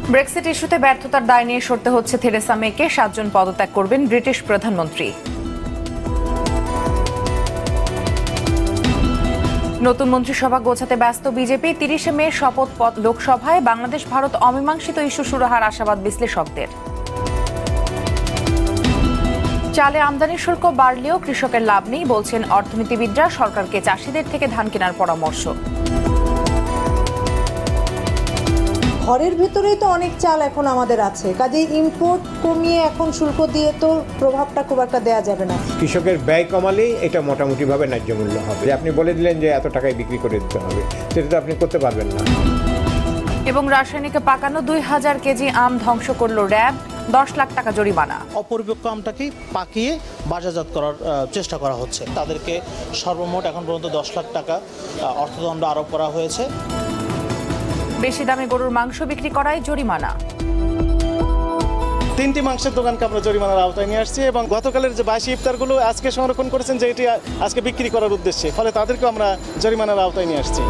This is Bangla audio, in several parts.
ব্রেক্সিট ইস্যুতে ব্যর্থতার দায় নিয়ে সরতে হচ্ছে থেরেসা মেকে। 7 জন পদত্যাগ করবেন ব্রিটিশ প্রধানমন্ত্রী। নতুন মন্ত্রিসভা গোছাতে ব্যস্ত বিজেপি। 30 মে শপথ লোকসভায় বাংলাদেশ ভারত অমীমাংসিত ইস্যু সুরাহার আশাবাদ বিশ্লেষকদের। চালে আমদানি শুল্ক বাড়লেও কৃষকের লাভ নেই বলছেন অর্থনীতিবিদরা। সরকারকে চাষিদের থেকে ধান কেনার পরামর্শ। ঘরের ভেতরেই তো অনেক চাল এখন আমাদের আছে, কাজেই ইম্পোর্ট কমিয়ে এখন শুল্ক দিয়ে তো প্রভাবটা খুব একটা দেওয়া যাবে না। কৃষকের ব্যয় কমালেই এটা মোটামুটিভাবে ন্যায্য মূল্য হবে। আপনি বলে দিলেন যে এত টাকায় বিক্রি করে দিতে হবে, সেটা তো আপনি করতে পারবেন না। এবং রাসায়নিকে পাকানো 2000 কেজি আম ধ্বংস করলো র্যাব, 10 লাখ টাকা জরিমানা। অপরিপক্ক আমটাকে পাকিয়ে বাজারজাত করার চেষ্টা করা হচ্ছে। তাদেরকে সর্বমোট এখন পর্যন্ত 10 লাখ টাকা অর্থদণ্ড আরোপ করা হয়েছে। বেশি দামে গরুর মাংস বিক্রি করায় জরিমানা। 3টি মাংসের দোকানকে আমরা জরিমানার আওতায় নিয়ে আসছি এবং গতকালের যে 22 ইফতারগুলো আজকে সংরক্ষণ করেছেন যে এটি আজকে বিক্রি করার উদ্দেশ্যে, ফলে তাদেরকেও আমরা জরিমানার আওতায় নিয়ে আসছি।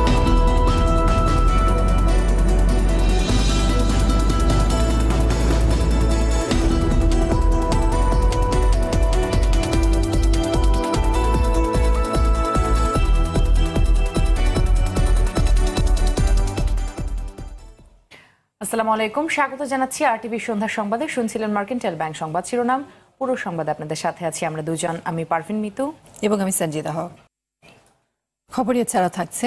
আসসালামু আলাইকুম, স্বাগত জানাচ্ছি RTV সন্ধ্যা সংবাদে। শুনছিলেন মার্কেন্টাইল ব্যাংক সংবাদ শিরোনাম। পুরো সংবাদ আপনাদের সাথে আছি আমরা দুজন, আমি পারভিন মিতু এবং আমি সঞ্জিদা হক। খবর এছাড়া থাকছে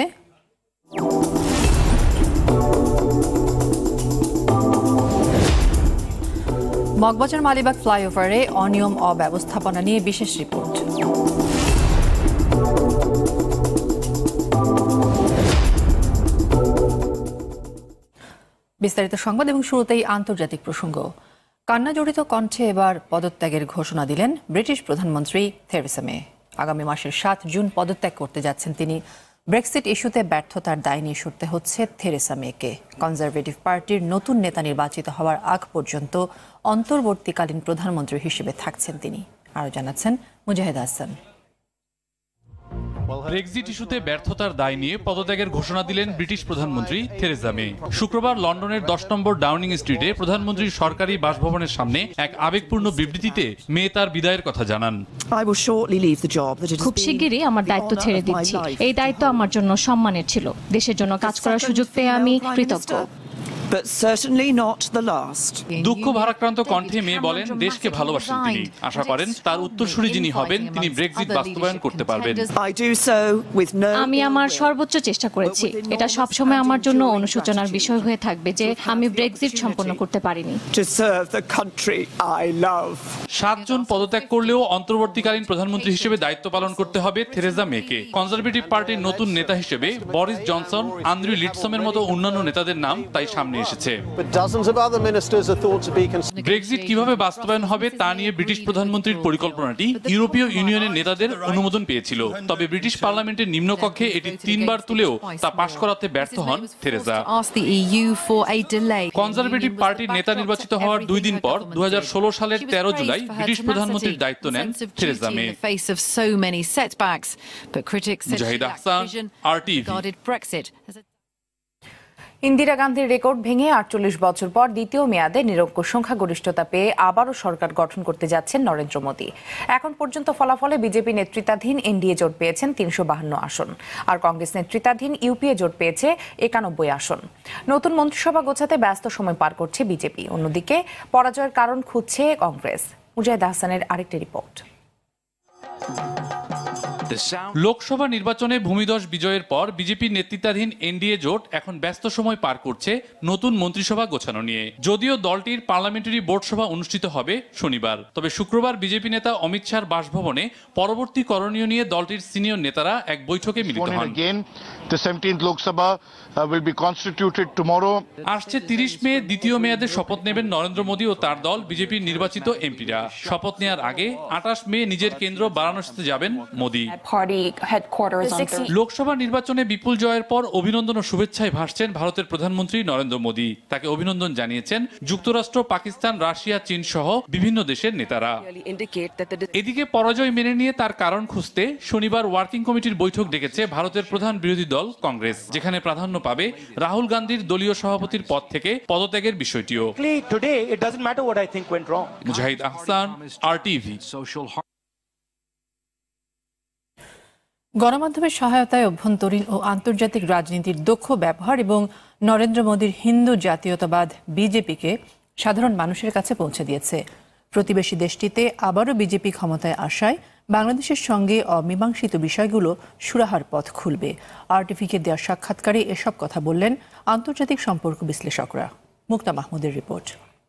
মগবাজার মালিবাগ ফ্লাইওভারে অনিয়ম অব্যবস্থাপনা নিয়ে বিশেষ রিপোর্ট। বিস্তারিত সংবাদ এবং শুরুতেই আন্তর্জাতিক প্রসঙ্গ। কান্না জড়িত কণ্ঠে এবার পদত্যাগের ঘোষণা দিলেন ব্রিটিশ প্রধানমন্ত্রী থেরেসা মে। আগামী মাসের 7 জুন পদত্যাগ করতে যাচ্ছেন তিনি। ব্রেক্সিট ইস্যুতে ব্যর্থতার দায় নিয়ে সরতে হচ্ছে থেরেসা মেকে। কনজারভেটিভ পার্টির নতুন নেতা নির্বাচিত হওয়ার আগ পর্যন্ত অন্তর্বর্তীকালীন প্রধানমন্ত্রী হিসেবে থাকছেন তিনি। আরও জানাচ্ছেন মুজাহিদ হাসান। ব্রেক্সিট ইস্যুতে ব্যর্থতার দায় নিয়ে পদত্যাগের ঘোষণা দিলেন ব্রিটিশ প্রধানমন্ত্রী থেরেসা মে। শুক্রবার লন্ডনের 10 নম্বর ডাউনিং স্ট্রিটে প্রধানমন্ত্রীর সরকারি বাসভবনের সামনে এক আবেগপূর্ণ বিবৃতিতে মে তার বিদায়ের কথা জানান। খুব শিগগিরই আমার দায়িত্ব ছেড়ে দিচ্ছি। এই দায়িত্ব আমার জন্য সম্মানের ছিল। দেশের জন্য কাজ করার সুযোগ পেয়ে আমি কৃতজ্ঞ। দুঃখ ভারাক্রান্ত কণ্ঠে মে বলেন, দেশকে ভালোবাসেন তিনি। আশা করেন তার উত্তরসূরি যিনি হবেন তিনি ব্রেক্সিট বাস্তবায়ন করতে পারবেন। আমি আমার সর্বোচ্চ চেষ্টা করেছি। এটা সবসময় আমার জন্য অনুশোচনার বিষয় হয়ে থাকবে যে আমি ব্রেক্সিট সম্পন্ন করতে পারিনি। 7 জন পদত্যাগ করলেও অন্তর্বর্তীকালীন প্রধানমন্ত্রী হিসেবে দায়িত্ব পালন করতে হবে থেরেসা মেকে। কনজারভেটিভ পার্টির নতুন নেতা হিসেবে বরিস জনসন, আন্দ্রিউ লিটসমের মতো অন্যান্য নেতাদের নাম তাই সামনে এসেছে। ব্রেক্সিট কিভাবে বাস্তবায়ন হবে তা নিয়ে ব্রিটিশ প্রধানমন্ত্রীর পরিকল্পনাটি ইউরোপীয় ইউনিয়নের নেতাদের অনুমোদন পেয়েছিল। তবে ব্রিটিশ পার্লামেন্টের নিম্নকক্ষে এটি 3 বার তুলেও তা পাশ করাতে ব্যর্থ হন থেরেসা। কনজারভেটিভ পার্টির নেতা নির্বাচিত হওয়ার 2 দিন পর 2016 সালের 13 জুলাই ব্রিটিশ প্রধানমন্ত্রীর দায়িত্ব নেন Theresa May. Mujahid Hasan, RTV। Indira গান্ধীর রেকর্ড ভেঙে 48 বছর পর দ্বিতীয় মেয়াদে নিরঙ্কুশ সংখ্যাগরিষ্ঠতা পেয়ে আবারও সরকার গঠন করতে যাচ্ছেন নরেন্দ্র মোদী। এখন পর্যন্ত ফলাফলে বিজেপি নেতৃত্বাধীন এনডিএ জোট পেয়েছেন 352 আসন, আর কংগ্রেস নেতৃত্বাধীন ইউপিএ জোট পেয়েছে 91 আসন। নতুন মন্ত্রিসভা গোছাতে ব্যস্ত সময় পার করছে বিজেপি। অন্যদিকে পরাজয়ের কারণ খুঁজছে কংগ্রেস। মুজাহিদ হাসানের আরেকটি রিপোর্ট। লোকসভা নির্বাচনে ভূমিধস বিজয়ের পর বিজেপির নেতৃত্বাধীন এনডিএ জোট এখন ব্যস্ত সময় পার করছে নতুন মন্ত্রিসভা গোছানো নিয়ে। যদিও দলটির পার্লামেন্টারি বোর্ড সভা অনুষ্ঠিত হবে শনিবার, তবে শুক্রবার বিজেপি নেতা অমিত শাহর বাসভবনে পরবর্তী করণীয় নিয়ে দলটির সিনিয়র নেতারা এক বৈঠকে মিলিত হন। আসছে 30 মে দ্বিতীয় মেয়াদে শপথ নেবেন নরেন্দ্র মোদী ও তার দল বিজেপির নির্বাচিত এমপিরা। শপথ নেওয়ার আগে 28 মে নিজের কেন্দ্র বারাণসীতে যাবেন মোদী। লোকসভা নির্বাচনে বিপুল জয়ের পর অভিনন্দন ও শুভেচ্ছায় ভাসছেন ভারতের প্রধানমন্ত্রী নরেন্দ্র মোদী। তাকে অভিনন্দন জানিয়েছেন যুক্তরাষ্ট্র, পাকিস্তান, রাশিয়া, চীন সহ বিভিন্ন দেশের নেতারা। এদিকে পরাজয় মেনে নিয়ে তার কারণ খুঁজতে শনিবার ওয়ার্কিং কমিটির বৈঠক ডেকেছে ভারতের প্রধান বিরোধী দল কংগ্রেস, যেখানে প্রাধান্য পাবে রাহুল গান্ধীর দলীয় সভাপতির পদ থেকে পদত্যাগের বিষয়টিও। মুজাহিদ আহসান, RTV। গণমাধ্যমের সহায়তায় অভ্যন্তরীণ ও আন্তর্জাতিক রাজনীতির দক্ষ ব্যবহার এবং নরেন্দ্র মোদীর হিন্দু জাতীয়তাবাদ বিজেপিকে সাধারণ মানুষের কাছে পৌঁছে দিয়েছে। প্রতিবেশী দেশটিতে আবারও বিজেপি ক্ষমতায় আসায় বাংলাদেশের সঙ্গে অমীমাংসিত বিষয়গুলো সুরাহার পথ খুলবে। RTVকে দেওয়া সাক্ষাৎকারে এসব কথা বললেন আন্তর্জাতিক সম্পর্ক বিশ্লেষকরা। মুক্তা মাহমুদের রিপোর্ট।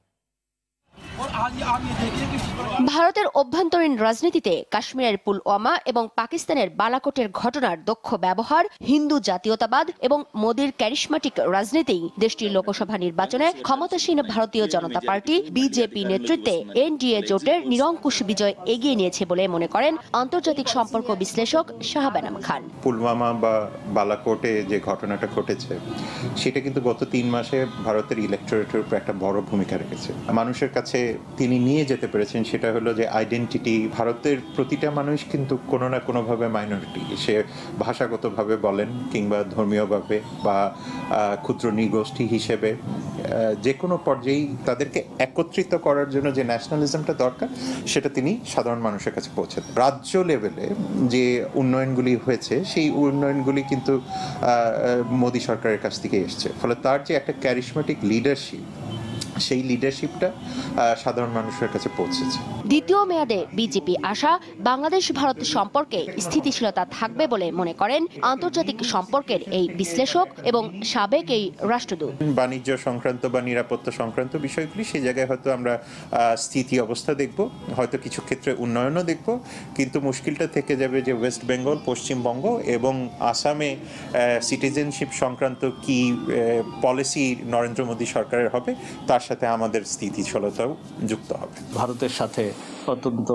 ভারতের অভ্যন্তরীণ রাজনীতিতে কাশ্মীরের পুলওয়ামা এবং পাকিস্তানের বালাকোটের ঘটনার দক্ষ ব্যবহার, হিন্দু জাতীয়তাবাদ এবং মোদীর ক্যারিশমাটিক রাজনীতি দেশটির লোকসভা নির্বাচনে ক্ষমতাসীন ভারতীয় জনতা পার্টি বিজেপি নেতৃত্বে NDA জোটের নিরঙ্কুশ বিজয় এগিয়ে নিয়েছে বলে মনে করেন আন্তর্জাতিক সম্পর্ক বিশ্লেষক শাহবানাম খান। পুলওয়ামা বা বালাকোটে যে ঘটনাটা ঘটেছে সেটা কিন্তু গত 3 মাসে ভারতের ইলেকটোরেটের উপর একটা বড় ভূমিকা রেখেছে। মানুষের কাছে তিনি নিয়ে যেতে পেরেছেন সেটা হলো যে আইডেন্টিটি। ভারতের প্রতিটা মানুষ কিন্তু কোনো না কোনোভাবে মাইনরিটি, সে ভাষাগতভাবে বলেন কিংবা ধর্মীয়ভাবে বা ক্ষুদ্র নৃগোষ্ঠী হিসেবে যে কোনো পর্যায়েই তাদেরকে একত্রিত করার জন্য যে ন্যাশনালিজমটা দরকার সেটা তিনি সাধারণ মানুষের কাছে পৌঁছে দেন। রাজ্য লেভেলে যে উন্নয়নগুলি হয়েছে সেই উন্নয়নগুলি কিন্তু মোদী সরকারের কাছ থেকে এসছে, ফলে তার যে একটা ক্যারিশমেটিক লিডারশিপ, সেই লিডারশিপটা সাধারণ মানুষের কাছে পৌঁছেছে। দ্বিতীয় মেয়াদে বিজেপি আসা বাংলাদেশ ভারত সম্পর্কে স্থিতিশীলতা থাকবে বলে মনে করেন আন্তর্জাতিক সম্পর্কের এই বিশ্লেষক এবং সাবেক এই রাষ্ট্রদূত। বাণিজ্য সংক্রান্ত বা নিরাপত্তা সংক্রান্ত বিষয়গুলি সেই জায়গায় হয়তো আমরা স্থিতি অবস্থা দেখব, হয়তো কিছু ক্ষেত্রে উন্নয়নও দেখব, কিন্তু মুশকিলটা থেকে যাবে যে ওয়েস্ট বেঙ্গল, পশ্চিমবঙ্গ এবং আসামে সিটিজেনশিপ সংক্রান্ত কি পলিসি নরেন্দ্র মোদী সরকারের হবে তার সাথে আমাদের স্থিতিশীলতাও যুক্ত হবে। ভারতের সাথে অত্যন্ত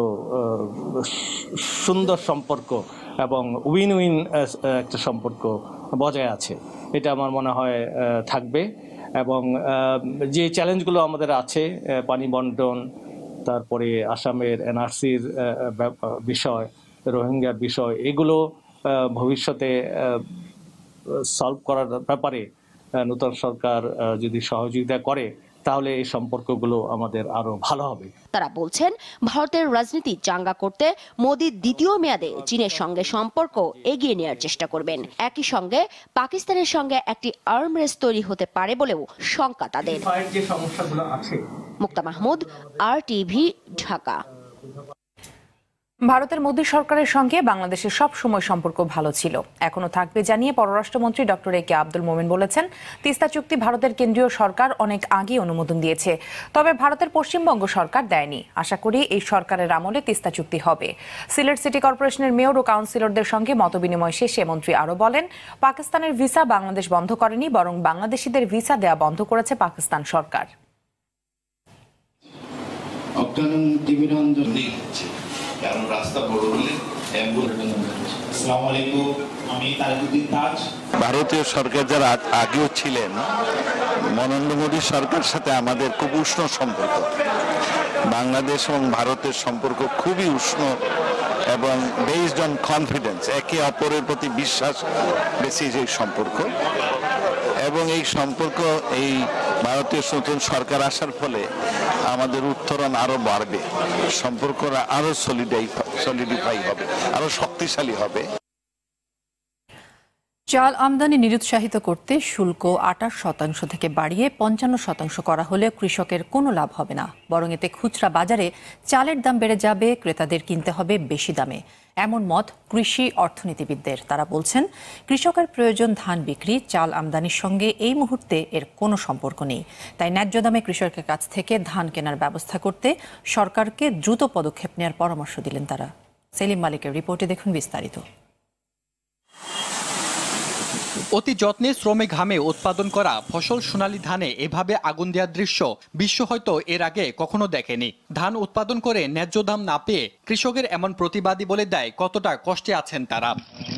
সুন্দর সম্পর্ক এবং উইন উইন একটা সম্পর্ক বজায় আছে, এটা আমার মনে হয় থাকবে। এবং যে চ্যালেঞ্জগুলো আমাদের আছে, পানি বন্টন, তারপরে আসামের NRCর বিষয়, রোহিঙ্গার বিষয়, এগুলো ভবিষ্যতে সলভ করার ব্যাপারে নতুন সরকার যদি সহযোগিতা করে তাহলে এই সম্পর্কগুলো আমাদের আরো ভালো হবে। তারা বলছেন ভারতের রাজনীতি চাঙ্গা করতে মোদী দ্বিতীয় মেয়াদে চীনের সঙ্গে সম্পর্ক এগিয়ে নেওয়ার চেষ্টা করবেন। একই সঙ্গে পাকিস্তানের সঙ্গে একটি আর্ম রেস তৈরি হতে পারে বলেও শঙ্কা তাদের। মুক্তা মাহমুদ, RTV, ঢাকা। ভারতের মোদী সরকারের সঙ্গে বাংলাদেশের সব সময় সম্পর্ক ভালো ছিল, এখনো থাকবে জানিয়ে পররাষ্ট্রমন্ত্রী ডক্টর AK আব্দুল মোমেন বলেছেন, তিস্তা চুক্তি ভারতের কেন্দ্রীয় সরকার অনেক আগে অনুমোদন দিয়েছে, তবে ভারতের পশ্চিমবঙ্গ সরকার দেয়নি। আশা করি এই সরকারের আমলে তিস্তা চুক্তি হবে। সিলেট সিটি কর্পোরেশনের মেয়র ও কাউন্সিলরদের সঙ্গে মতবিনিময় শেষে মন্ত্রী আরও বলেন, পাকিস্তানের ভিসা বাংলাদেশ বন্ধ করেনি, বরং বাংলাদেশিদের ভিসা দেয়া বন্ধ করেছে পাকিস্তান সরকার। ভারতীয় সরকার যারা আগেও ছিলেন, নরেন্দ্র মোদী সরকারের সাথে আমাদের খুব উষ্ণ সম্পর্ক। বাংলাদেশ এবং ভারতের সম্পর্ক খুবই উষ্ণ এবং বেসড অন কনফিডেন্স, একে অপরের প্রতি বিশ্বাস বেশি যে সম্পর্ক। এবং এই সম্পর্ক এই ভারতীয় নতুন সরকার আসার ফলে আমাদের উত্তরণ আরো বাড়বে, সম্পর্করা আরো সলিডিফাই হবে, আরো শক্তিশালী হবে। চাল আমদানি নিরুৎসাহিত করতে শুল্ক 28% থেকে বাড়িয়ে 55% করা হলে কৃষকের কোনো লাভ হবে না, বরং এতে খুচরা বাজারে চালের দাম বেড়ে যাবে, ক্রেতাদের কিনতে হবে বেশি দামে। এমন মত কৃষি অর্থনীতিবিদদের। তারা বলছেন, কৃষকের প্রয়োজন ধান বিক্রি, চাল আমদানির সঙ্গে এই মুহূর্তে এর কোনো সম্পর্ক নেই। তাই ন্যায্য দামে কৃষকের কাছ থেকে ধান কেনার ব্যবস্থা করতে সরকারকে দ্রুত পদক্ষেপ নেওয়ার পরামর্শ দিলেন তারা। সেলিম মালিকের রিপোর্টে দেখুন বিস্তারিত। অতি যত্নে শ্রমে ঘামে উৎপাদন করা ফসল সোনালী ধানে এভাবে আগুন দেওয়ার দৃশ্য বিশ্ব হয়তো এর আগে কখনো দেখেনি। ধান উৎপাদন করে ন্যায্য দাম না পেয়ে কৃষকের এমন প্রতিবাদী বলে দেয় কতটা কষ্টে আছেন তারা।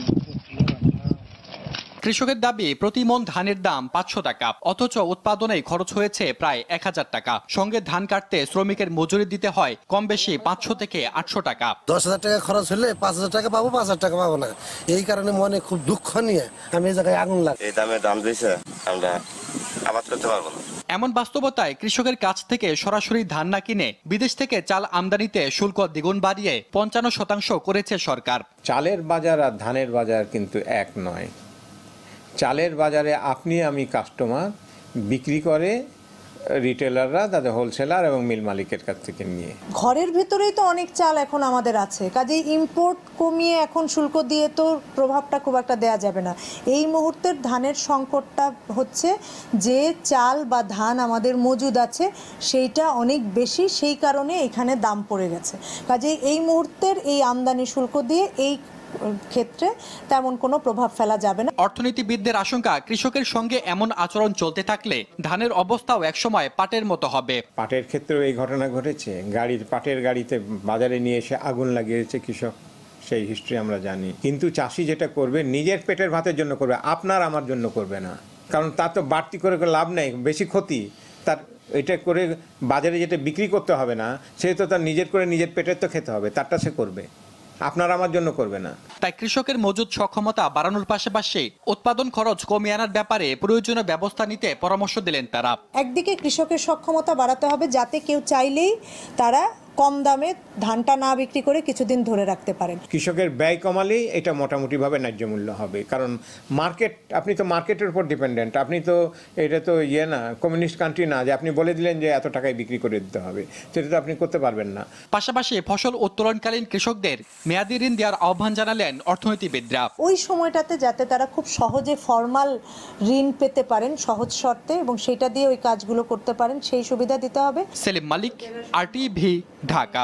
কৃষকের দাবি প্রতি মন ধানের দাম 500 টাকা, অথচ উৎপাদনে খরচ হয়েছে প্রায় 1000 টাকা। সঙ্গে ধান কাটতে শ্রমিকের মজুরি দিতে হয় কম বেশি 500 থেকে 800 টাকা। 10,000 টাকা খরচ হলে 5,000 টাকা পাবো, 5,000 টাকা পাবো না। এই কারণে মনে খুব দুঃখ নিয়ে আমি এই জায়গায় আগুন লাগে। এই দামে দাম দিয়েছে, আমরা আবাদ করতে পারবো না। এমন বাস্তবতায় কৃষকের কাছ থেকে সরাসরি ধান না কিনে বিদেশ থেকে চাল আমদানিতে শুল্ক দ্বিগুণ বাড়িয়ে 55% করেছে সরকার। চালের বাজার আর ধানের বাজার কিন্তু এক নয়। চালের বাজারে আপনি আমি কাস্টমার, বিক্রি করে রিটেলাররা, তাদের হোলসেলার এবং মিল মালিকের কাছ থেকে নিয়ে। ঘরের ভেতরেই তো অনেক চাল এখন আমাদের আছে, কাজেই ইম্পোর্ট কমিয়ে এখন শুল্ক দিয়ে তো প্রভাবটা খুব একটা দেয়া যাবে না। এই মুহূর্তের ধানের সংকটটা হচ্ছে যে চাল বা ধান আমাদের মজুদ আছে সেইটা অনেক বেশি, সেই কারণে এখানে দাম পড়ে গেছে। কাজেই এই মুহূর্তের এই আমদানি শুল্ক দিয়ে এই ক্ষেত্রে তেমন কোনো প্রভাব ফেলা যাবে না। অর্থনীতিবিদদের আশঙ্কা কৃষকের সঙ্গে এমন আচরণ চলতে থাকলে ধানের অবস্থাও একসময় পাটের মতো হবে। পাটের ক্ষেত্রেও এই ঘটনা ঘটেছে, পাটের গাড়িতে বাজারে নিয়ে এসে আগুন লাগিয়েছে কৃষক, সেই হিস্ট্রি আমরা জানি। কিন্তু চাষি যেটা করবে নিজের পেটের ভাতের জন্য করবে, আপনার আমার জন্য করবে না, কারণ তার তো বাড়তি করে লাভ নেই, বেশি ক্ষতি তার। এটা করে বাজারে যেটা বিক্রি করতে হবে না, সে তো তার নিজের করে নিজের পেটের তো খেতে হবে, তারটা সে করবে, আপনার আমার জন্য করবে না। তাই কৃষকের মজুদ সক্ষমতা বাড়ানোর পাশাপাশি উৎপাদন খরচ কমিয়ে আনার ব্যাপারে প্রয়োজনীয় ব্যবস্থা নিতে পরামর্শ দিলেন তারা। একদিকে কৃষকের সক্ষমতা বাড়াতে হবে যাতে কেউ চাইলেই তারা কম দামে ধানটা না বিক্রি করে কিছুদিন ধরে রাখতে পারেন। কৃষকের ব্যয় কমালেই এটা মোটামুটিভাবে ন্যায্য মূল্য হবে, কারণ মার্কেট, আপনি তো মার্কেটের উপর ডিপেন্ডেন্ট। আপনি তো এটা তো না কমিউনিস্ট কান্ট্রি না যে আপনি বলে দিলেন যে এত টাকায় বিক্রি করে দিতে হবে, সেটা তো আপনি করতে পারবেন না। পাশাপাশি ফসল উত্তোলনকালীন কৃষকদের মেয়াদি ঋণ দেওয়ার আহ্বান জানালেন অর্থনীতিবিদরা। ওই সময়টাতে যাতে তারা খুব সহজে ফর্মাল ঋণ পেতে পারেন সহজ শর্তে, এবং সেটা দিয়ে ওই কাজগুলো করতে পারেন, সেই সুবিধা দিতে হবে। সেলিম মালিক, RTV, ঢাকা।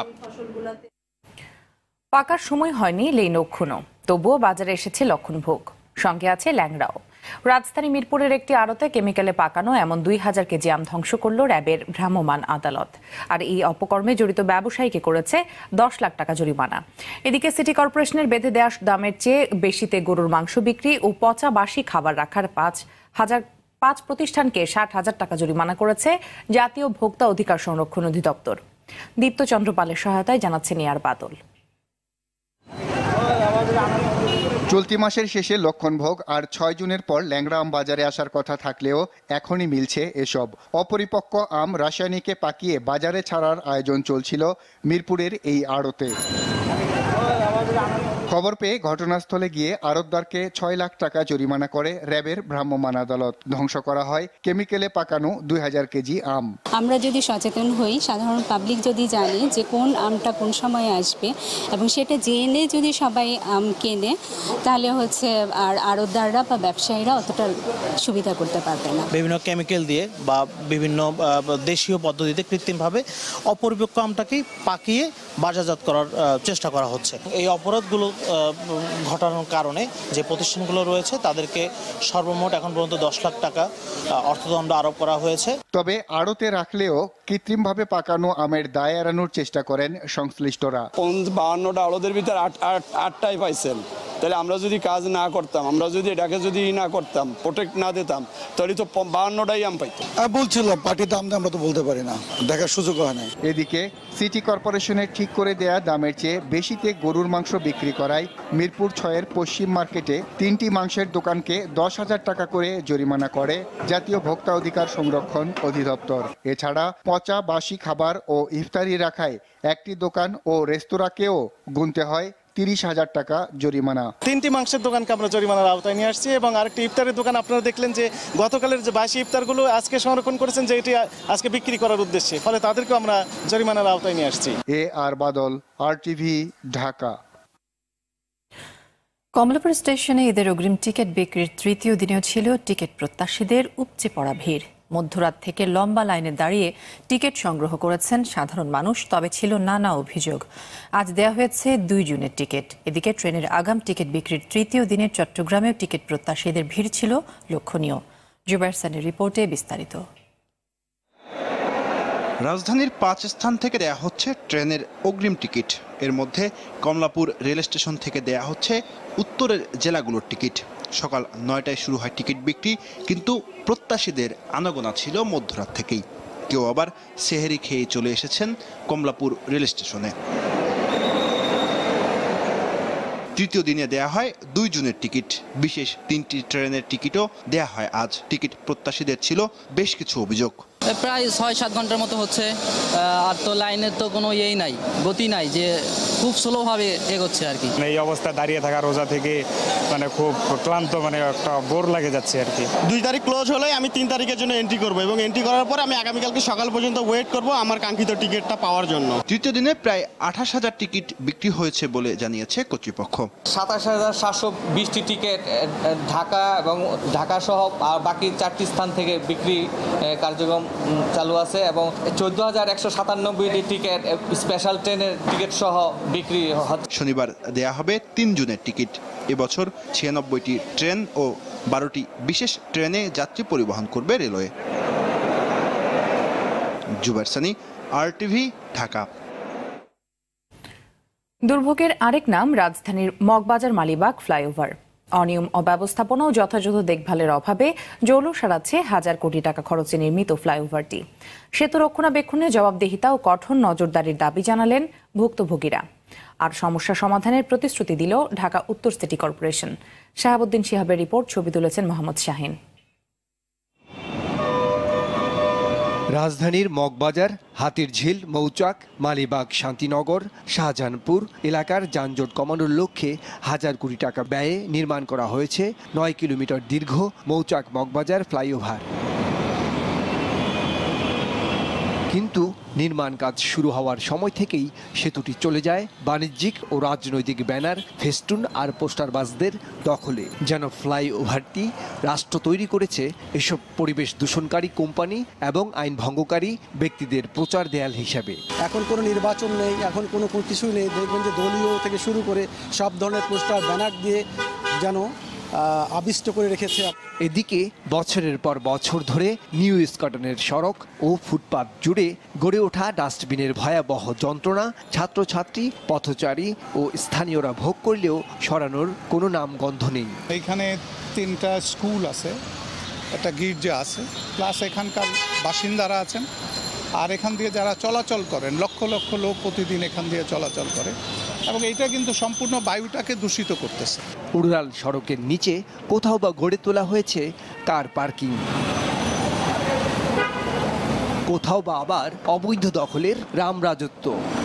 পাকার সময় হয়নি লেইনক্ষুনো, তবুও বাজারে এসেছে লক্ষণভোগ, সঙ্গে আছে ল্যাংড়াও। রাজধানী মিরপুরের একটি আড়তে কেমিক্যালে পাকানো এমন 2000 কেজি আম ধ্বংস করল র্যাবের ভ্রাম্যমাণ আদালত। আর এই অপকর্মে জড়িত ব্যবসায়ীকে করেছে 10 লাখ টাকা জরিমানা। এদিকে সিটি কর্পোরেশনের বেঁধে দেওয়া দামের চেয়ে বেশিতে গরুর মাংস বিক্রি ও পচা বাসি খাবার রাখার 5 প্রতিষ্ঠানকে 60,000 টাকা জরিমানা করেছে জাতীয় ভোক্তা অধিকার সংরক্ষণ অধিদপ্তর। দীপ্ত চন্দ্রপালের সহায়তায় জানাচ্ছে নিয়ার বাদল। চলতি মাসের শেষে লক্ষণভোগ আর 6 জুনের পর ল্যাংড়া আম বাজারে আসার কথা থাকলেও এখনই মিলছে এসব। অপরিপক্ক আম রাসায়নিকে পাকিয়ে বাজারে ছাড়ার আয়োজন চলছিল মিরপুরের এই আড়তে। খবর পেয়ে ঘটনাস্থলে গিয়ে আড়তদারকে 6 লাখ টাকা জরিমানা করে র্যাবের ভ্রাম্যমাণ আদালত। ধ্বংস করা হয় কেমিক্যালে পাকানো 2000 কেজি আম। আমরা যদি সচেতন হই, সাধারণ পাবলিক যদি জানে যে কোন আমটা কোন সময়ে আসবে এবং সেটা জেনে যদি সবাই আম কেনে, তাহলে হচ্ছে আর আড়তদাররা বা ব্যবসায়ীরা অতটা সুবিধা করতে পারবে না। বিভিন্ন কেমিক্যাল দিয়ে বা বিভিন্ন দেশীয় পদ্ধতিতে কৃত্রিমভাবে অপরিপক্ক আমটাকে পাকিয়ে বাজারজাত করার চেষ্টা করা হচ্ছে। এই অপরাধগুলো ঘটানোর কারণে যে প্রতিষ্ঠানগুলো রয়েছে তাদেরকে সর্বমোট এখন পর্যন্ত 10 লাখ টাকা অর্থদণ্ড আরোপ করা হয়েছে। তবে আড়তে রাখলেও কৃত্রিমভাবে পাকানো আমের দায় এড়ানোর চেষ্টা করেন সংশ্লিষ্টরা। 52টা আড়তের ভিতরে 8টাই পাইছেন, তাহলে আমরা যদি কাজ না করতাম, আমরা যদি এটাকে যদি না করতাম, প্রোটেক্ট না দিতাম, তাহলে তো 52টাই আম পাইতাম। বলছিল পার্টির দাম আমরা তো বলতে পারি না, দেখার সুযোগ হয় না। এদিকে সিটি কর্পোরেশনের ঠিক করে দেয়া দামের চেয়ে বেশিতে গরুর মাংস বিক্রি করায় মিরপুর 6-এর পশ্চিম মার্কেটে 3টি মাংসের দোকানকে 10,000 টাকা করে জরিমানা করে জাতীয় ভোক্তা অধিকার সংরক্ষণ অধিদপ্তর। এছাড়া পচা বাসি খাবার ও ইফতারি রাখায় একটি দোকান ও রেস্তোরাঁকেও গুনতে হয় 30,000 টাকা জরিমানা। 3টি মাংসের দোকানকে আমরা জরিমানার আওতায় নিয়ে আসছি, এবং আরেকটি ইফতারের দোকান আপনারা দেখলেন যে গতকালের যে বাসি ইফতারগুলো আজকে সংরক্ষণ করেছেন, যে এটি আজকে বিক্রি করার উদ্দেশ্যে, ফলে তাদেরকে আমরা জরিমানার আওতায় নিয়ে আসছি। আর বাদল, RTV, ঢাকা। কমলাপুর স্টেশনে ঈদের অগ্রিম টিকিট বিক্রির তৃতীয় দিনেও ছিল টিকিট প্রত্যাশীদের উপচে পড়া ভিড়। মধ্যরাত থেকে লম্বা লাইনে দাঁড়িয়ে টিকিট সংগ্রহ করেছেন সাধারণ মানুষ, তবে ছিল নানা অভিযোগ। আজ দেয়া হয়েছে 2 জুনের টিকিট। এদিকে ট্রেনের আগাম টিকিট বিক্রির তৃতীয় দিনে চট্টগ্রামেও টিকিট প্রত্যাশীদের ভিড় ছিল লক্ষণীয়। জুবাইর সানির রিপোর্টে বিস্তারিত। রাজধানীর 5 স্থান থেকে দেয়া হচ্ছে ট্রেনের অগ্রিম টিকিট। এর মধ্যে কমলাপুর রেল স্টেশন থেকে দেয়া হচ্ছে উত্তরের জেলাগুলোর টিকিট। সকাল 9টায় শুরু হয় টিকিট বিক্রি, কিন্তু প্রত্যাশীদের আনাগোনা ছিল মধ্যরাত থেকেই। কেউ আবার সেহেরি খেয়ে চলে এসেছেন কমলাপুর রেল স্টেশনে। তৃতীয় দিনে দেয়া হয় 2 জুনের টিকিট। বিশেষ 3টি ট্রেনের টিকিটও দেয়া হয় আজ। টিকিট প্রত্যাশীদের ছিল বেশ কিছু অভিযোগ। প্রায় 6-7 ঘন্টার মতো হচ্ছে, আর তো লাইনের তো কোনো ইয়েই নাই, গতি নাই, যে খুব স্লোভাবে এগোচ্ছে আর কি। এই অবস্থা দাঁড়িয়ে থাকা রোজা থেকে খুব ক্লান্ত, একটা বোর লাগে যাচ্ছে আর কি। 2 তারিখ ক্লোজ হলে আমি 3 তারিখের জন্য এন্ট্রি করব এবং এন্ট্রি করার পর আমি আগামীকালকে সকাল পর্যন্ত ওয়েট করব আমার কাঙ্ক্ষিত টিকিটটা পাওয়ার জন্য। তৃতীয় দিনে প্রায় 28,000 টিকিট বিক্রি হয়েছে বলে জানিয়েছে কর্তৃপক্ষ। 27,720টি টিকিট ঢাকা এবং ঢাকা সহ আর বাকি 4টি স্থান থেকে বিক্রি কার্যক্রম চালু আছে এবং 14,197টি টিকিট স্পেশাল ট্রেনের টিকিট সহ বিক্রি হচ্ছে। শনিবার দেয়া হবে 3 জুনের টিকিট। এবছর 96টি ট্রেন ও 12টি বিশেষ ট্রেনে যাত্রী পরিবহন করবে রেলওয়ে। জুবাইর সানি, RTV, ঢাকা। দুর্ভোগের আরেক নাম রাজধানীর মগবাজার মালিবাগ ফ্লাইওভার। অনিয়ম, অব্যবস্থাপনা ও যথাযথ দেখভালের অভাবে জৌল সারাচ্ছে হাজার কোটি টাকা খরচে নির্মিত ফ্লাইওভারটি। সেতু রক্ষণাবেক্ষণে জবাবদিহিতা ও কঠোর নজরদারির দাবি জানালেন ভুক্তভোগীরা। আর সমস্যা সমাধানের প্রতিশ্রুতি দিল ঢাকা উত্তর সিটি কর্পোরেশন। শাহাবুদ্দিন শিহাবের রিপোর্ট, ছবি তুলেছেন মোহাম্মদ শাহিন। রাজধানীর মগবাজার, হাতিরঝিল, মৌচাক, মালিবাগ, শান্তিনগর, শাহজাহানপুর এলাকার যানজট কমানোর লক্ষ্যে হাজার কোটি টাকা ব্যয়ে নির্মাণ করা হয়েছে 9 কিলোমিটার দীর্ঘ মৌচাক মগবাজার ফ্লাইওভার। কিন্তু নির্মাণ কাজ শুরু হওয়ার সময় থেকেই সেতুটি চলে যায় বাণিজ্যিক ও রাজনৈতিক ব্যানার, ফেস্টুন আর পোস্টারবাজদের দখলে। যেন ফ্লাইওভারটি রাষ্ট্র তৈরি করেছে এসব পরিবেশ দূষণকারী কোম্পানি এবং আইন ভঙ্গকারী ব্যক্তিদের প্রচার দেয়াল হিসাবে। এখন কোনো নির্বাচন নেই, এখন কোনো কিছুই নেই। দেখবেন যে দলীয় থেকে শুরু করে সব ধরনের পোস্টার ব্যানার দিয়ে যেন আবিষ্ট করে রেখেছে। এদিকে বছরের পর বছর ধরে নিউ স্কটনের সড়ক ও ফুটপাত জুড়ে গড়ে ওঠা ডাস্টবিনের ভয়াবহ যন্ত্রণা ছাত্রছাত্রী, পথচারী ও স্থানীয়রা ভোগ করলেও সরানোর কোনো নামগন্ধ নেই। এইখানে 3টা স্কুল আছে, একটা গির্জা আছে, প্লাস এখানকার বাসিন্দারা আছেন, আর এখান দিয়ে যারা চলাচল করেন, লক্ষ লক্ষ লোক প্রতিদিন এখান দিয়ে চলাচল করে এবং এইটা কিন্তু সম্পূর্ণ বায়ুটাকে দূষিত করতেছে। উড়াল সড়কের নিচে কোথাও বা গড়ে তোলা হয়েছে কার পার্কিং, কোথাও বা আবার অবৈধ দখলের রামরাজত্ব।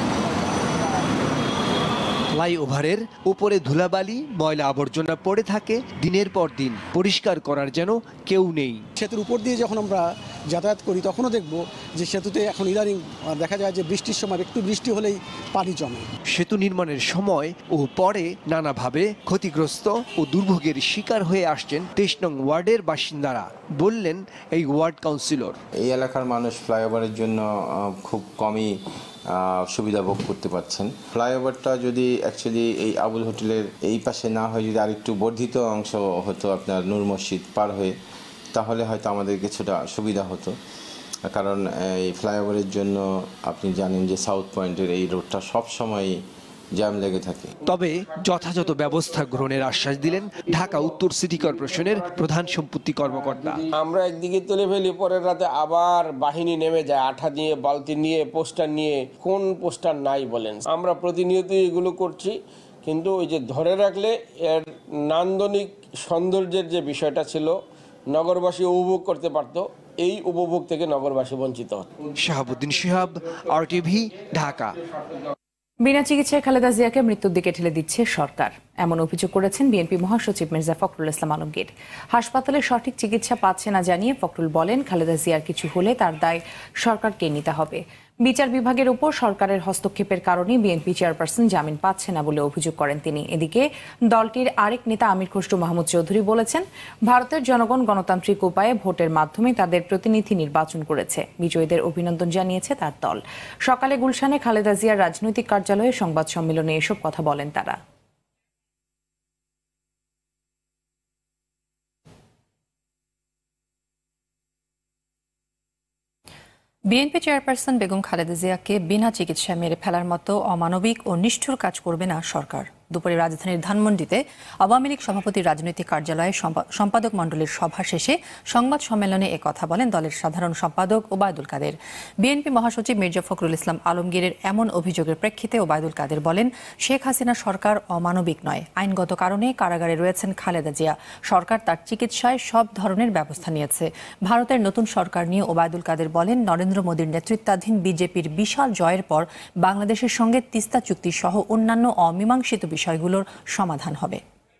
ফ্লাইওভারের উপরে ধুলাবালি, ময়লা আবর্জনা পড়ে থাকে দিনের পর দিন। পরিষ্কার করার যেন কেউ নেই। সেতুর উপর দিয়ে যখন আমরা যাতায়াত করি তখনও দেখব যে সেতুতে এখন ইদানিং দেখা যায় যে বৃষ্টির সময় একটু বৃষ্টি হলেই পানি জমে। সেতু নির্মাণের সময় ও পরে নানাভাবে ক্ষতিগ্রস্ত ও দুর্ভোগের শিকার হয়ে আসছেন 23 নং ওয়ার্ডের বাসিন্দারা, বললেন এই ওয়ার্ড কাউন্সিলর। এই এলাকার মানুষ ফ্লাইওভারের জন্য খুব কমই সুবিধা ভোগ করতে পারছেন। ফ্লাইওভারটা যদি অ্যাকচুয়ালি এই আবুল হোটেলের এই পাশে না হয়, যদি আরেকটু বর্ধিত অংশ হতো আপনার নূর মসজিদ পার হয়ে, তাহলে হয়তো আমাদের কিছুটা সুবিধা হতো। কারণ এই ফ্লাইওভারের জন্য আপনি জানেন যে সাউথ পয়েন্টের এই রোডটা সবসময় জ্যাম লেগে থাকে। তবে যথাযথ ব্যবস্থা গ্রহণের আশ্বাস দিলেন ঢাকা উত্তর সিটি কর্পোরেশনের প্রধান সম্পত্তি কর্মকর্তা। আমরা একদিকে তুলে ফেলি, পরের রাতে আবার বাহিনী নেমে যায় আঠা দিয়ে, বালতি নিয়ে, পোস্টার নিয়ে। কোন পোস্টার নাই বলেন? আমরা প্রতিনিয়ত এগুলো করছি, কিন্তু ওই যে ধরে রাখলে এর নান্দনিক সৌন্দর্যের যে বিষয়টা ছিল নগরবাসী উপভোগ করতে পারত, এই উপভোগ থেকে নগরবাসী বঞ্চিত হতো। শাহাবুদ্দিন শিহাব, RTV, ঢাকা। বিনা চিকিৎসায় খালেদা জিয়াকে মৃত্যুর দিকে ঠেলে দিচ্ছে সরকার, এমন অভিযোগ করেছেন বিএনপি মহাসচিব মির্জা ফখরুল ইসলাম আলমগীর। হাসপাতালে সঠিক চিকিৎসা পাচ্ছে না জানিয়ে ফখরুল বলেন, খালেদা জিয়ার কিছু হলে তার দায় সরকারকে নিতে হবে। বিচার বিভাগের উপর সরকারের হস্তক্ষেপের কারণে বিএনপি চেয়ারপারসন জামিন পাচ্ছে না বলে অভিযোগ করেন তিনি। এদিকে দলটির আরেক নেতা আমির খসরু মাহমুদ চৌধুরী বলেছেন, ভারতের জনগণ গণতান্ত্রিক উপায়ে ভোটের মাধ্যমে তাদের প্রতিনিধি নির্বাচন করেছে। বিজয়ীদের অভিনন্দন জানিয়েছে তার দল। সকালে গুলশানে খালেদা জিয়ার রাজনৈতিক কার্যালয়ে সংবাদ সম্মেলনে এসব কথা বলেন তারা। বিএনপি চেয়ারপারসন বেগম খালেদা জিয়াকে বিনা চিকিৎসায় মেরে ফেলার মতো অমানবিক ও নিষ্ঠুর কাজ করবে না সরকার। দুপুরে রাজধানীর ধানমন্ডিতে আওয়ামী লীগ সভাপতির রাজনৈতিক কার্যালয়ে সম্পাদক মণ্ডলীর সভা শেষে সংবাদ সম্মেলনে একথা বলেন দলের সাধারণ সম্পাদক ওবায়দুল কাদের। বিএনপি মহাসচিব মির্জা ফখরুল ইসলাম আলমগীরের এমন অভিযোগের প্রেক্ষিতে ওবায়দুল কাদের বলেন, শেখ হাসিনা সরকার অমানবিক নয়, আইনগত কারণে কারাগারে রয়েছেন খালেদা জিয়া। সরকার তার চিকিৎসায় সব ধরনের ব্যবস্থা নিয়েছে। ভারতের নতুন সরকার নিয়ে ওবায়দুল কাদের বলেন, নরেন্দ্র মোদীর নেতৃত্বাধীন বিজেপির বিশাল জয়ের পর বাংলাদেশের সঙ্গে তিস্তা চুক্তি সহ অন্যান্য অমীমাংসিত বিষয়গুলোর সমাধান হবে।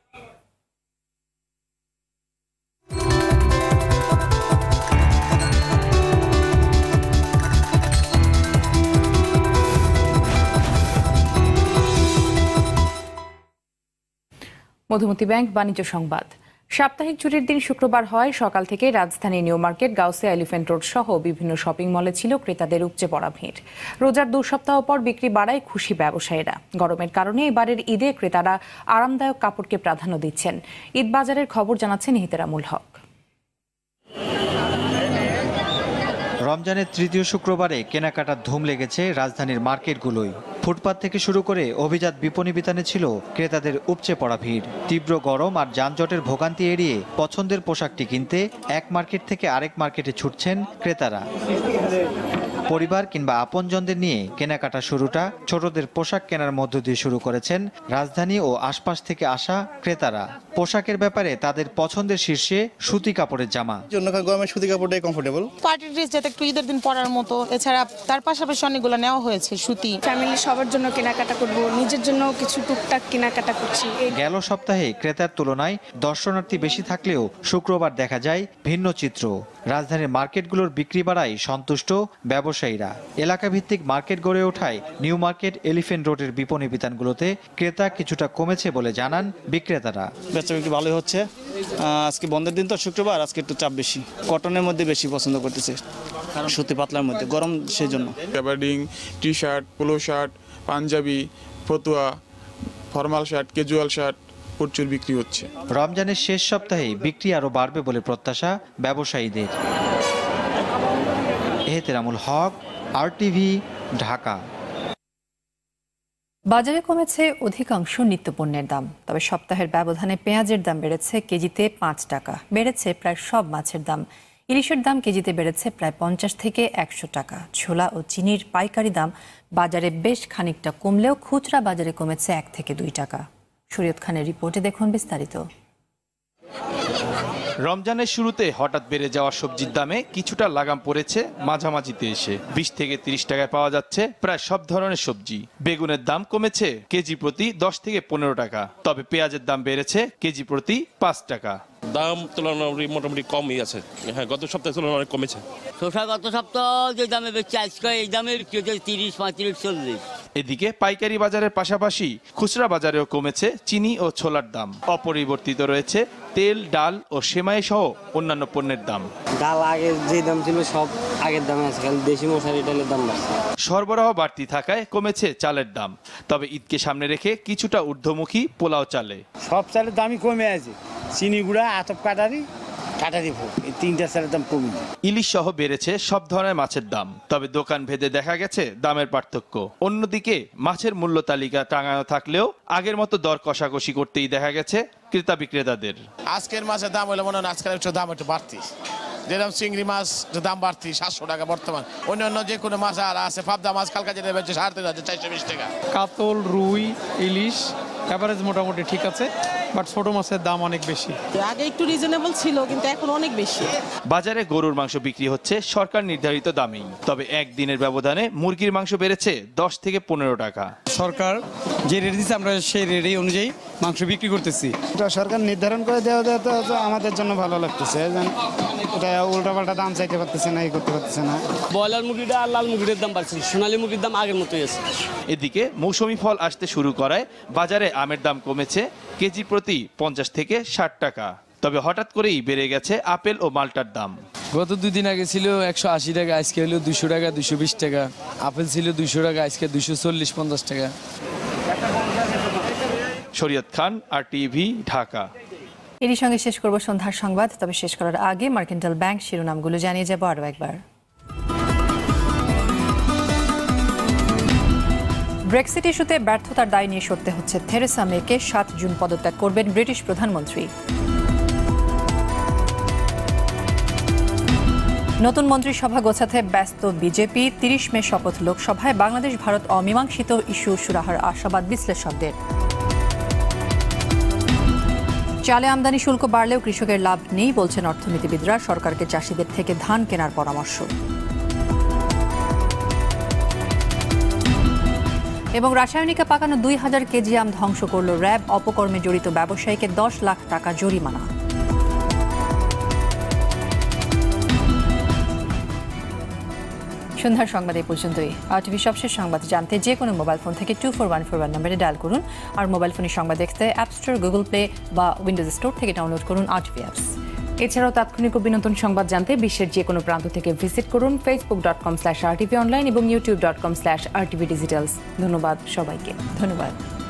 মধুমতি ব্যাংক বাণিজ্য সংবাদ। সাপ্তাহিক ছুটির দিন শুক্রবার হয় সকাল থেকে রাজধানী New Market, Gausia, Elephant Road সহ বিভিন্ন শপিং মলে ছিল ক্রেতাদের উপচে পড়া ভিড়। রোজার 2 সপ্তাহ পর বিক্রি বাড়ায় খুশি ব্যবসায়ীরা। গরমের কারণে এবারের ঈদে ক্রেতারা আরামদায়ক কাপড়কে প্রাধান্য দিচ্ছেন। ঈদ বাজারের খবর জানাচ্ছেন হিতেরামুল হক। রমজানের তৃতীয় শুক্রবারে কেনাকাটার ধুম লেগেছে রাজধানীর মার্কেটগুলোয়। ফুটপাত থেকে শুরু করে অভিজাত বিপণী বিতানে ছিল ক্রেতাদের উপচে পড়া ভিড়। তীব্র গরম আর যানজটের ভোগান্তি এড়িয়ে পছন্দের পোশাকটি কিনতে এক মার্কেট থেকে আরেক মার্কেটে ছুটছেন ক্রেতারা। পরিবার কিংবা আপনজনদের নিয়ে কেনাকাটা শুরুটা ছোটদের পোশাক কেনার মধ্য দিয়ে শুরু করেছেন রাজধানী ও আশপাশ থেকে আসা ক্রেতারা। পোশাকের ব্যাপারে তাদের পছন্দের শীর্ষে সুতি কাপড়ের জামা। গরমের সুতি কাপড়টাই কমফোর্টেবল। পার্টি ড্রেস যাতে একটু ঈদের দিন পরার মতো, এছাড়া তার পাশাপাশি অনেকগুলো নেওয়া হয়েছে সুতি। ফ্যামিলি সবার জন্য কেনাকাটা করব, নিজের জন্য কিছু টুকটাক কেনাকাটা করছি। গেল সপ্তাহে ক্রেতার তুলনায় দর্শনার্থী বেশি থাকলেও শুক্রবার দেখা যায় ভিন্ন চিত্র। রাজধানীর মার্কেটগুলোর বিক্রি বাড়ায় সন্তুষ্ট ব্যবসায়ীরা। এলাকা ভিত্তিক মার্কেট গড়ে ওঠায় নিউ মার্কেট, এলিফ্যান্ট রোডের বিপণী বিতানগুলোতে ক্রেতা কিছুটা কমেছে বলে জানান বিক্রেতারা। বেচা বিক্রি ভালোই হচ্ছে। আজকে বন্ধের দিন তো শুক্রবার, আজকে একটু চাপ বেশি। কটনের মধ্যে বেশি পছন্দ করতেছে, সুতি পাতলার মধ্যে, গরম সেই জন্য। Gabardine, T shirt, polo shirt, panjabi, ফতুয়া, ফর্মাল শার্ট, ক্যাজুয়াল শার্ট প্রচুর বিক্রি হচ্ছে। রমজানের শেষ সপ্তাহে বিক্রি আরো বাড়বে বলে প্রত্যাশা ব্যবসায়ীদের। হিতেরামুল হক, RTV, ঢাকা। বাজারে কমেছে অধিকাংশ নিত্যপণ্যের দাম, তবে সপ্তাহের ব্যবধানে পেঁয়াজের দাম বেড়েছে কেজিতে 5 টাকা। বেড়েছে প্রায় সব মাছের দাম। ইলিশের দাম কেজিতে বেড়েছে প্রায় 50 থেকে 100 টাকা। ছোলা ও চিনির পাইকারি দাম বাজারে বেশ খানিকটা কমলেও খুচরা বাজারে কমেছে 1 থেকে 2 টাকা। শরীয়ত খানের রিপোর্টে দেখুন বিস্তারিত। রমজানের শুরুতে হঠাৎ বেড়ে যাওয়া সবজির দামে কিছুটা লাগাম পড়েছে মাঝামাঝিতে এসে। 20 থেকে 30 টাকায় পাওয়া যাচ্ছে প্রায় সব ধরনের সবজি। বেগুনের দাম কমেছে কেজি প্রতি 10 থেকে 15 টাকা, তবে পেঁয়াজের দাম বেড়েছে কেজি প্রতি 5 টাকা। দাম তুলনামূলক মোটামুটি কমই আছে। হ্যাঁ, গত সপ্তাহে তুলনায় অনেক কমেছে। শসা গত সপ্তাহ যে দামে বেচছে আজকে এই দামের 30, 35, 40। এদিকে পাইকারি বাজারের পাশাপাশি খুচরা বাজারেও কমেছে চিনি ও ছোলার দাম। অপরিবর্তিত রয়েছে তেল, ডাল ও সেমাই সহ অন্যান্য পণ্যের দাম। ডাল আগে যে দাম ছিল সব আগের দামে আছে, খালি দেশি মশারি ডালের দাম বাড়ছে। সরবরাহ বাড়তি থাকায় কমেছে চালের দাম, তবে ঈদকে সামনে রেখে কিছুটা ঊর্ধ্বমুখী পোলাও চালে। সব চালের দামই কমে আছে। চিনি গুঁড়া, আতপ কাটারি ভোগ, এই 3টা চালের দাম কমে। ইলিশ সহ বেড়েছে সব ধরনের মাছের দাম, তবে দোকান ভেদে দেখা গেছে দামের পার্থক্য। অন্যদিকে মাছের মূল্য তালিকা টাঙানো থাকলেও আগের মতো দর কষাকষি করতেই দেখা গেছে ক্রেতা বিক্রেতাদের। আজকের মাছের দাম হলে মনে হয় আজকের একটু দাম একটু বাড়তি। যেরকম চিংড়ি মাছ দাম বাড়তি 700 টাকা বর্তমান। অন্যান্য যে কোনো মাছ আর আছে, পাবদা মাছ কালকা যেটা বেচে 3,500, 420 টাকা। কাতল, রুই, ইলিশ এভারেজ মোটামুটি ঠিক আছে। বাট ছোট মাছের দাম অনেক বেশি। আগে একটু রিজনেবল ছিল, কিন্তু এখন অনেক বেশি। বাজারে গরুর মাংস বিক্রি হচ্ছে সরকার নির্ধারিত দামেই, তবে একদিনের ব্যবধানে মুরগির মাংস বেড়েছে 10 থেকে 15 টাকা। সরকার যে রেট দিচ্ছে আমরা সেই রেট অনুযায়ী মাংস বিক্রি করতেছি। এটা সরকার নির্ধারণ করে দেওয়া তো আমাদের জন্য ভালো লাগতেছে, এটা উল্টাপাল্টা দাম চাইতে পারতেছে না, করতে পারতেছে না। ব্রয়লার মুরগিটা আর লাল মুরগির দাম বাড়ছে, সোনালী মুরগির দাম আগের মতোই আছে। এদিকে মৌসুমি ফল আসতে শুরু করায় বাজারে আমের দাম কমেছে কেজি প্রতি 50 থেকে 60 টাকা। তবে হঠাৎ করেই বেড়ে গেছে আপেল ও মাল্টার দাম। গত 2 দিন আগে ছিল 180 টাকা, আজকে হলো 200 টাকা, 220 টাকা। আপেল ছিল 200 টাকা, আজকে 240-50 টাকা। শরীয়ত খান, RTV, ঢাকা। এরই সঙ্গে শেষ করব সন্ধ্যার সংবাদ। তবে শেষ করার আগে মার্কেন্টাইল ব্যাংক শিরোনামগুলো জানিয়ে যাব আরও একবার। ব্রেক্সিট ইস্যুতে ব্যর্থতার দায় নিয়ে সরতে হচ্ছে থেরেসা মেকে। 7 জুন পদত্যাগ করবেন ব্রিটিশ প্রধানমন্ত্রী। নতুন মন্ত্রিসভা গোছাতে ব্যস্ত বিজেপি। 30 মে শপথ লোকসভায়। বাংলাদেশ ভারত অমীমাংসিত ইস্যু সুরাহার আশাবাদ বিশ্লেষকদের। চালে আমদানি শুল্ক বাড়লেও কৃষকের লাভ নেই বলছেন অর্থনীতিবিদরা। সরকারকে চাষিদের থেকে ধান কেনার পরামর্শ। এবং রাসায়নিকে পাকানো 2000 কেজি আম ধ্বংস করল র্যাব। অপকর্মে জড়িত ব্যবসায়ীকে 10 লাখ টাকা জরিমানা। সন্ধ্যার সংবাদ এই পর্যন্তই। RTV সবশেষ সংবাদ জানতে যে কোনো মোবাইল ফোন থেকে 24141 নম্বরে ডায়াল করুন। আর মোবাইল ফোনে সংবাদ দেখতে অ্যাপ স্টোর, গুগল প্লে বা উইন্ডোজ স্টোর থেকে ডাউনলোড করুন RTV অ্যাপস। এছাড়াও তাৎক্ষণিক ও বিনোদন সংবাদ জানতে বিশ্বের যে কোনো প্রান্ত থেকে ভিজিট করুন facebook.com/RTV অনলাইন এবং youtube.com/RTV ডিজিটালস। ধন্যবাদ সবাইকে। ধন্যবাদ।